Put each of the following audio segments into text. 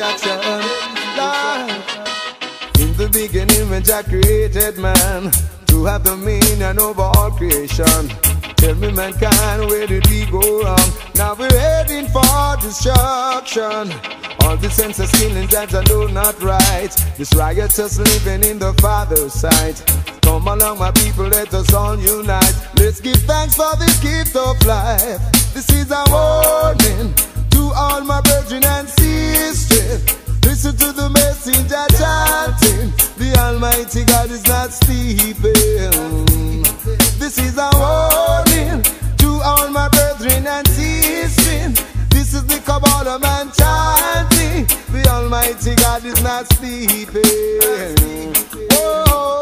destruction. Lord, in the beginning when Jah created man to have dominion over all creation. Tell me, mankind, where did we go wrong? Now we're heading for destruction. All the senseless killing that I know not right. This riotous living in the Father's sight. Come along, my people, let us all unite. Let's give thanks for this gift of life. This is a warning to all my brethren and sisters. Listen to the messenger chanting. The Almighty God is not sleeping. This is a warning to all my brethren and sisters. This is the Kabbalah man chanting. The Almighty God is not sleeping. Oh,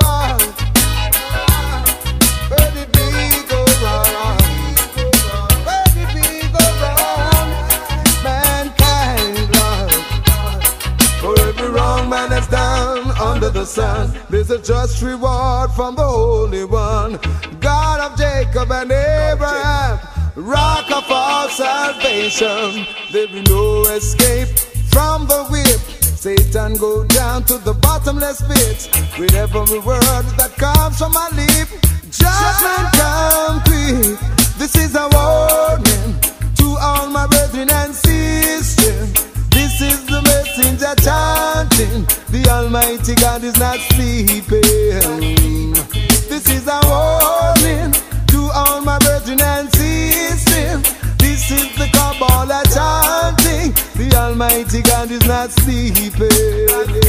where did we go wrong? Where did we go wrong? Mankind, Lord. For every wrong man that's done under the sun, there's a just reward from the Holy One, God of Jacob and Abraham, rock of our salvation. There be no escape from the whip. Satan go down to the bottomless pit with every word that comes from my lip. Judgment come quick. This is a warning to all my brethren and sisters. This is the messenger chanting. The Almighty God is not sleeping. This is a warning to all my brethren and sisters. This is the Kabbalah chanting. The Almighty God is not sleeping.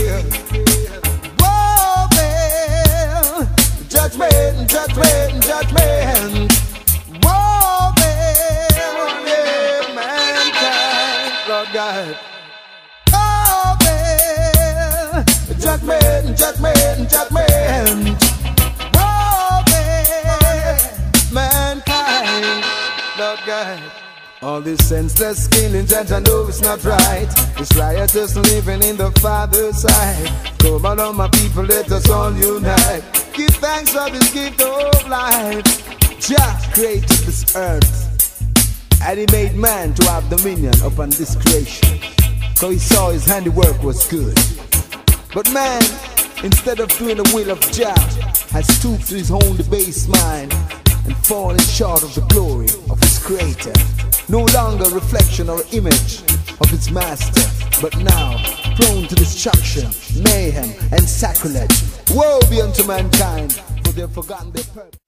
Whoa, man. Judgment, judgment, judgment. Whoa, man. Yeah, mankind, Lord God. Oh, man. Judgment, judgment, judgment. Whoa, man. Mankind, Lord God. All this senseless killing, Judge, I know it's not right. This riotous living in the Father's sight. Come on, all my people, let us all unite. Give thanks for this gift of life. Jah created this earth, and He made man to have dominion upon this creation. So He saw His handiwork was good. But man, instead of doing the will of Jah, has stooped to his own debased mind and fallen short of the glory of his Creator. No longer a reflection or image of his Master, but now prone to destruction, mayhem, and sacrilege. Woe be unto mankind, for they have forgotten their purpose.